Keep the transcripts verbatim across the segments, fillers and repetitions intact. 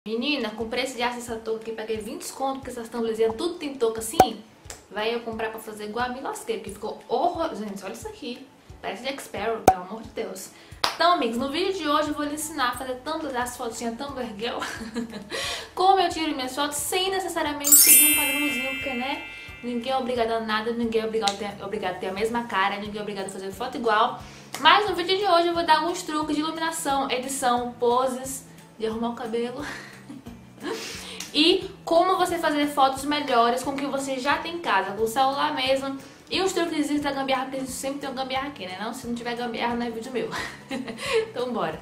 Menina, comprei esse de aço essa touca aqui, paguei vinte conto, porque essas tumblezinhas tudo tem touca assim. Vai eu comprar pra fazer igual a me lasquei, porque ficou horror... Gente, olha isso aqui. Parece Jack Sparrow, pelo amor de Deus. Então, amigos, no vídeo de hoje eu vou lhe ensinar a fazer tantas as fotinhas Tumblr Girl como eu tiro minhas fotos sem necessariamente seguir um padrãozinho, porque, né, ninguém é obrigado a nada, ninguém é obrigado a ter, obrigado a ter a mesma cara, ninguém é obrigado a fazer foto igual. Mas no vídeo de hoje eu vou dar alguns truques de iluminação, edição, poses, de arrumar o cabelo e como você fazer fotos melhores com o que você já tem em casa, com o celular mesmo. E os truques da gambiarra, porque a gente sempre tem um gambiarra aqui, né? Não, se não tiver gambiarra não é vídeo meu. Então bora.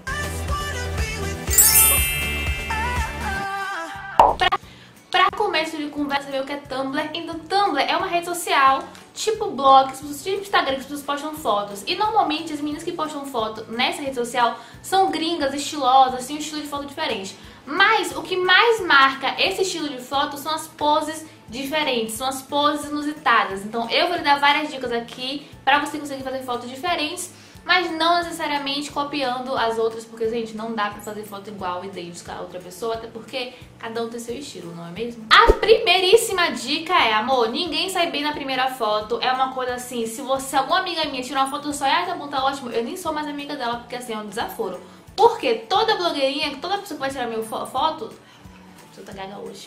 Pra, pra começo de conversa, ver o que é Tumblr. Então Tumblr é uma rede social tipo blog, tipo Instagram, que as pessoas postam fotos. E normalmente as meninas que postam foto nessa rede social são gringas, estilosas, têm um estilo de foto diferente. Mas o que mais marca esse estilo de foto são as poses diferentes, são as poses inusitadas. Então eu vou lhe dar várias dicas aqui pra você conseguir fazer fotos diferentes, mas não necessariamente copiando as outras, porque, gente, não dá pra fazer foto igual e idêntica a outra pessoa, até porque cada um tem seu estilo, não é mesmo? A primeiríssima dica é, amor, ninguém sai bem na primeira foto. É uma coisa assim, se você, alguma amiga minha tirar uma foto só e ah, tá bom, tá ótimo, eu nem sou mais amiga dela, porque assim, é um desaforo. Porque toda blogueirinha, toda pessoa que vai tirar minha foto, deixa eu tá gaga hoje,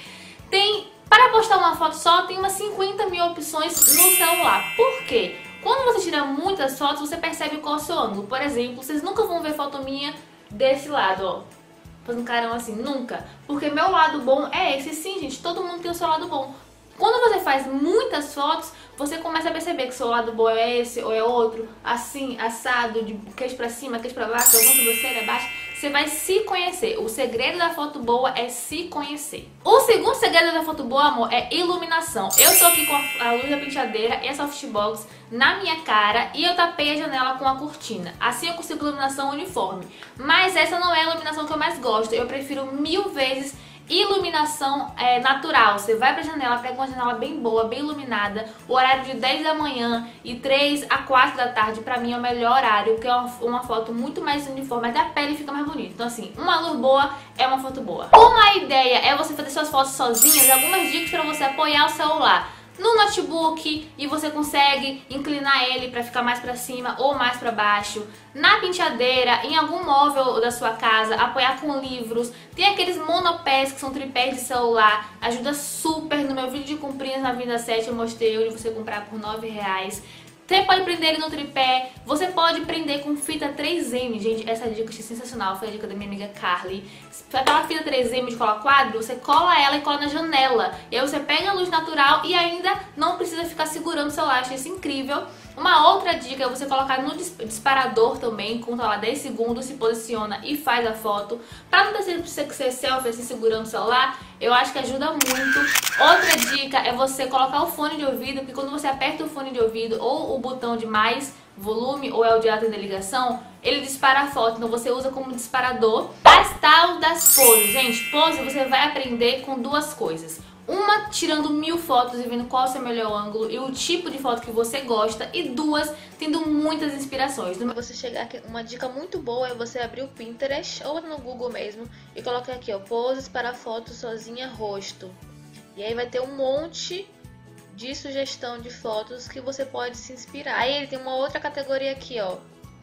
tem, para postar uma foto só, tem umas cinquenta mil opções no celular. Por quê? Quando você tira muitas fotos, você percebe qual é o seu ângulo. Por exemplo, vocês nunca vão ver foto minha desse lado, ó, fazendo carão assim, nunca. Porque meu lado bom é esse. Sim, gente, todo mundo tem o seu lado bom. Quando você faz muitas fotos, você começa a perceber que seu lado bom é esse ou é outro, assim, assado, de queijo pra cima, queijo pra baixo, alguma sobrancelha abaixo. Você vai se conhecer. O segredo da foto boa é se conhecer. O segundo segredo da foto boa, amor, é iluminação. Eu tô aqui com a luz da penteadeira e a softbox na minha cara e eu tapei a janela com a cortina. Assim eu consigo iluminação uniforme. Mas essa não é a iluminação que eu mais gosto. Eu prefiro mil vezes iluminação é, natural. Você vai pra janela, pega uma janela bem boa, bem iluminada. O horário de dez da manhã e três a quatro da tarde pra mim é o melhor horário, porque é uma, uma foto muito mais uniforme, até a pele fica mais bonita. Então assim, uma luz boa é uma foto boa. Uma ideia é você fazer suas fotos sozinhas, algumas dicas pra você apoiar o celular no notebook e você consegue inclinar ele para ficar mais para cima ou mais para baixo. Na penteadeira, em algum móvel da sua casa, apoiar com livros. Tem aqueles monopés que são tripés de celular, ajuda super. No meu vídeo de comprinhas na Vida sete eu mostrei onde você comprar por nove reais. Você pode prender ele no tripé, você pode prender com fita três M, gente, essa dica achei sensacional, foi a dica da minha amiga Carly. Aquela fita três M de cola quadro, você cola ela e cola na janela, e aí você pega a luz natural e ainda não precisa ficar segurando o celular, achei isso incrível. Uma outra dica é você colocar no disparador também, conta lá dez segundos, se posiciona e faz a foto. Pra não ter que ser selfie assim segurando o celular, eu acho que ajuda muito. Outra dica é você colocar o fone de ouvido, porque quando você aperta o fone de ouvido ou o botão de mais volume ou é o de alta ligação, ele dispara a foto, então você usa como disparador. As tal das poses, gente, pose você vai aprender com duas coisas. Uma, tirando mil fotos e vendo qual é o seu melhor ângulo e o tipo de foto que você gosta. E duas, tendo muitas inspirações. Você chegar aqui, uma dica muito boa é você abrir o Pinterest ou no Google mesmo e colocar aqui, ó, poses para foto sozinha rosto. E aí vai ter um monte de sugestão de fotos que você pode se inspirar. Aí ele tem uma outra categoria aqui, ó,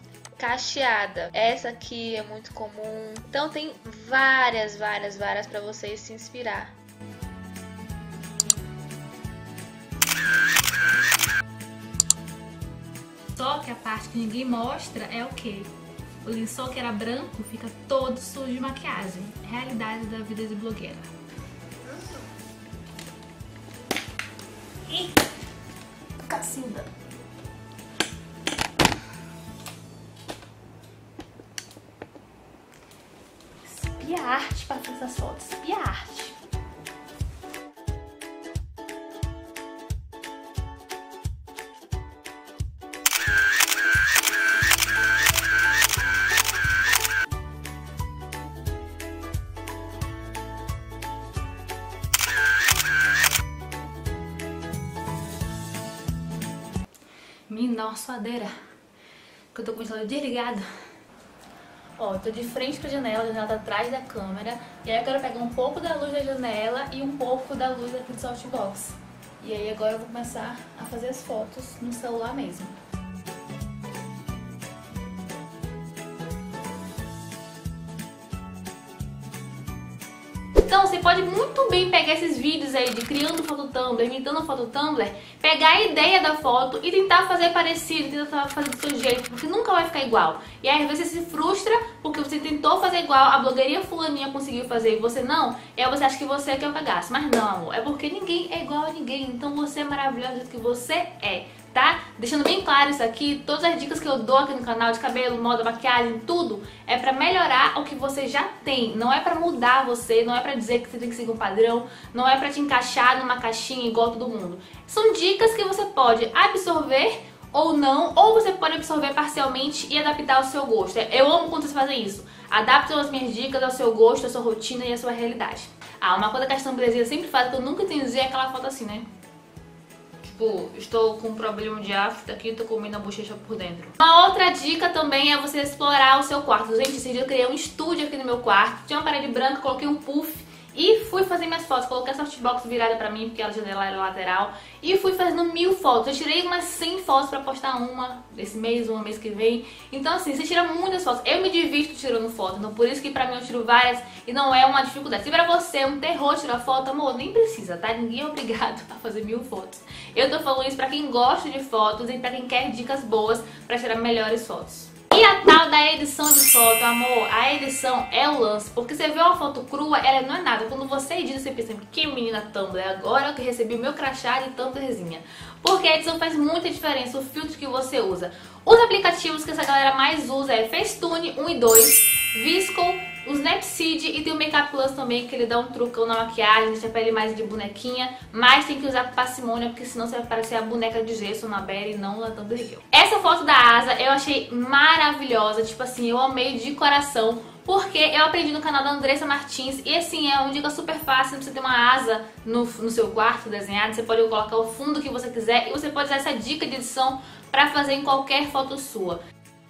cacheada. Essa aqui é muito comum. Então tem várias, várias, várias para vocês se inspirar. Só que a parte que ninguém mostra é o quê? O lençol que era branco fica todo sujo de maquiagem. Realidade da vida de blogueira. Ih, cacilda. Espia arte para fazer essas fotos. Espia arte. Me dá uma suadeira, que eu tô com o ventilador desligado. Ó, eu tô de frente pra janela, a janela tá atrás da câmera. E aí eu quero pegar um pouco da luz da janela e um pouco da luz aqui do softbox. E aí agora eu vou começar a fazer as fotos no celular mesmo. Então você pode muito bem pegar esses vídeos aí de criando foto Tumblr, imitando foto Tumblr, pegar a ideia da foto e tentar fazer parecido, tentar fazer do seu jeito, porque nunca vai ficar igual. E aí você se frustra porque você tentou fazer igual, a blogueirinha fulaninha conseguiu fazer e você não, e aí você acha que você é que é o cagaço. Mas não, amor, é porque ninguém é igual a ninguém, então você é maravilhosa do jeito que você é. Tá? Deixando bem claro isso aqui, todas as dicas que eu dou aqui no canal de cabelo, moda, maquiagem, tudo é pra melhorar o que você já tem. Não é pra mudar você, não é pra dizer que você tem que seguir um padrão, não é pra te encaixar numa caixinha igual todo mundo. São dicas que você pode absorver ou não, ou você pode absorver parcialmente e adaptar ao seu gosto. Eu amo quando vocês fazem isso. Adaptam as minhas dicas ao seu gosto, à sua rotina e à sua realidade. Ah, uma coisa que as Tumblrzinhas sempre fazem, que eu nunca entendi, é aquela foto assim, né? Tipo, estou com um problema de afta aqui, tô comendo a bochecha por dentro. Uma outra dica também é você explorar o seu quarto. Gente, esse dia eu criei um estúdio aqui no meu quarto. Tinha uma parede branca, coloquei um puff e fui fazer minhas fotos. Coloquei a softbox virada pra mim, porque a janela era lateral. E fui fazendo mil fotos. Eu tirei umas cem fotos pra postar uma desse mês, uma mês que vem. Então assim, você tira muitas fotos. Eu me divirto tirando foto, então por isso que pra mim eu tiro várias e não é uma dificuldade. Se pra você é um terror tirar foto, amor, nem precisa, tá? Ninguém é obrigado a fazer mil fotos. Eu tô falando isso pra quem gosta de fotos e pra quem quer dicas boas pra tirar melhores fotos. E a tal da edição de foto, amor, a edição é o lance, porque você vê uma foto crua, ela não é nada. Quando você edita, você pensa, que menina Tumblr, agora que recebi o meu crachá de Tumblrzinha. Porque a edição faz muita diferença, o filtro que você usa. Os aplicativos que essa galera mais usa é Facetune um e dois, Visco, o Snapseed e tem o Makeup Plus também, que ele dá um trucão na maquiagem, deixa a pele mais de bonequinha, mas tem que usar com parcimônia, porque senão você vai parecer a boneca de gesso na Berry e não na Tumblr. Essa foto da asa eu achei maravilhosa, tipo assim, eu amei de coração, porque eu aprendi no canal da Andressa Martins e assim, é uma dica super fácil, não precisa ter uma asa no, no seu quarto desenhada, você pode colocar o fundo que você quiser e você pode usar essa dica de edição pra fazer em qualquer foto sua.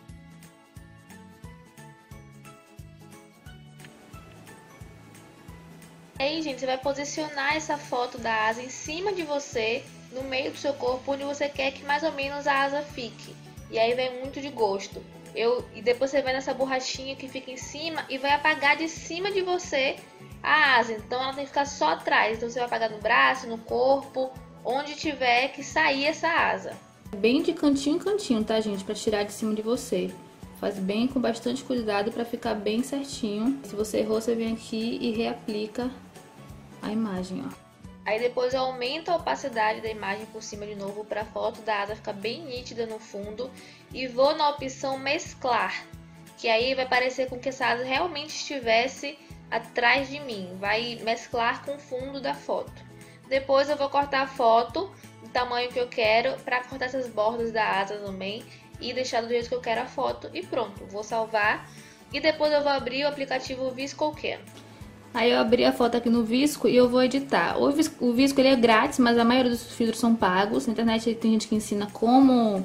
Aí, gente, você vai posicionar essa foto da asa em cima de você, no meio do seu corpo, onde você quer que mais ou menos a asa fique. E aí vai muito de gosto. Eu, e depois você vai nessa borrachinha que fica em cima e vai apagar de cima de você a asa. Então ela tem que ficar só atrás. Então você vai apagar no braço, no corpo, onde tiver que sair essa asa. Bem de cantinho em cantinho, tá, gente? Pra tirar de cima de você. Faz bem com bastante cuidado pra ficar bem certinho. Se você errou, você vem aqui e reaplica a imagem, ó. Aí depois eu aumento a opacidade da imagem por cima de novo para a foto da asa ficar bem nítida no fundo. E vou na opção mesclar, que aí vai parecer com que essa asa realmente estivesse atrás de mim. Vai mesclar com o fundo da foto. Depois eu vou cortar a foto do tamanho que eu quero para cortar essas bordas da asa também e deixar do jeito que eu quero a foto. E pronto, vou salvar. E depois eu vou abrir o aplicativo ViscoCam. Aí eu abri a foto aqui no Visco e eu vou editar. O Visco, o Visco ele é grátis, mas a maioria dos filtros são pagos. Na internet tem gente que ensina como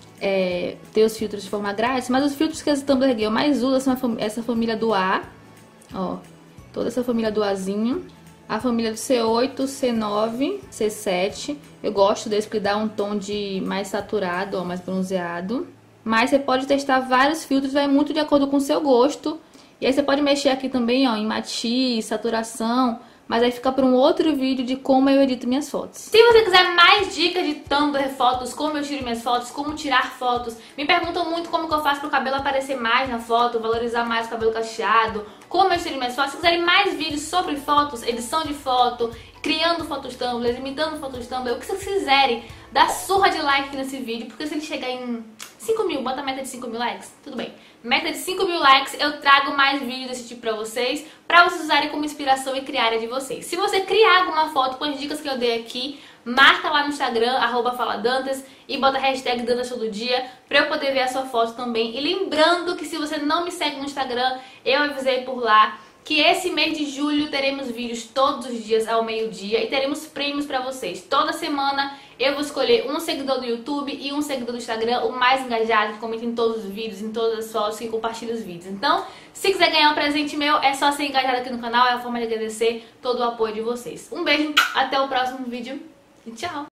é, ter os filtros de forma grátis, mas os filtros que as Tumblr Girl mais usam são essa família do A, ó, toda essa família do Azinho, a família do C oito, C nove, C sete. Eu gosto desse porque dá um tom de mais saturado, ó, mais bronzeado. Mas você pode testar vários filtros, vai muito de acordo com o seu gosto. E aí você pode mexer aqui também, ó, em matiz, saturação, mas aí fica para um outro vídeo de como eu edito minhas fotos. Se você quiser mais dicas de Tumblr, fotos, como eu tiro minhas fotos, como tirar fotos, me perguntam muito como que eu faço para o cabelo aparecer mais na foto, valorizar mais o cabelo cacheado, como eu tiro minhas fotos. Se quiserem mais vídeos sobre fotos, edição de foto, criando fotos Tumblr, imitando fotos Tumblr, o que vocês quiserem, dá surra de like nesse vídeo, porque se ele chegar em cinco mil, bota a meta de cinco mil likes, tudo bem. Meta de cinco mil likes, eu trago mais vídeos desse tipo pra vocês, pra vocês usarem como inspiração e criarem de vocês. Se você criar alguma foto com as dicas que eu dei aqui, marca lá no Instagram, arroba faladantas, e bota a hashtag Dantas Todo Dia, pra eu poder ver a sua foto também. E lembrando que se você não me segue no Instagram, eu avisei por lá que esse mês de julho teremos vídeos todos os dias ao meio-dia e teremos prêmios pra vocês. Toda semana eu vou escolher um seguidor do YouTube e um seguidor do Instagram, o mais engajado, que comenta em todos os vídeos, em todas as fotos, que compartilha os vídeos. Então, se quiser ganhar um presente meu, é só ser engajado aqui no canal, é a forma de agradecer todo o apoio de vocês. Um beijo, até o próximo vídeo e tchau!